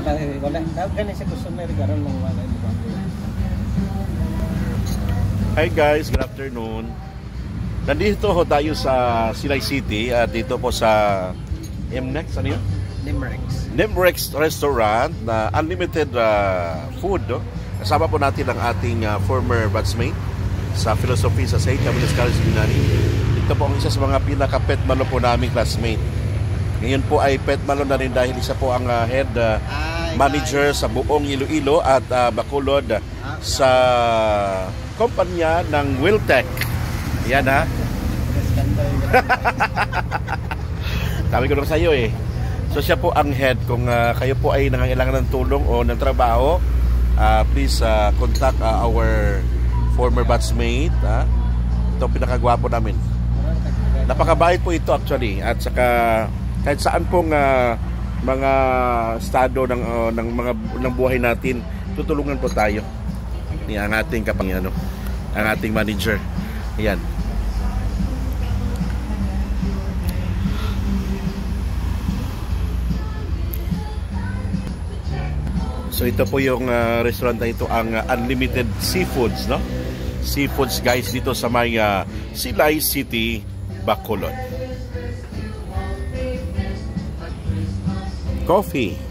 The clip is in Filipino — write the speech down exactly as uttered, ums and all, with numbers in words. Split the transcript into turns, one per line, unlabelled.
kasi wala. Ganun siya customer karon ng wala ibang.
Hi guys, good afternoon. Nandito ho tayo sa Silay City at dito po sa M-Nex, ano yun?
Nimrex.
Nimrex Restaurant na unlimited uh, food. No? Kasama po natin ang ating uh, former batchmate sa philosophy sa Saint Camillus College Binani. Ito po ang isa sa mga pinaka-pet malo po naming classmate. Ngayon po ay pet malo na rin dahil isa po ang uh, head uh, manager sa buong Iloilo at uh, Bacolod uh, sa kumpanya ng Wiltec. Yan ha. Sabi ko lang sa iyo eh. So siya po ang head. Kung uh, kayo po ay nangangailangan ng tulong o ng trabaho, uh, please uh, contact uh, our former batchmate. Uh. Ito pinakagwapo namin. Napakabait po ito actually. At saka kahit saan pong uh, mga estado ng uh, ng mga ng buhay natin, tutulungan po tayo. Ni ang ating kapang ano, ang ating manager. Ayan. So ito po yung uh, restaurant na ito, ang uh, Unlimited Seafoods, no? Seafoods guys dito sa may uh, Silay City, Bacolod. Coffee.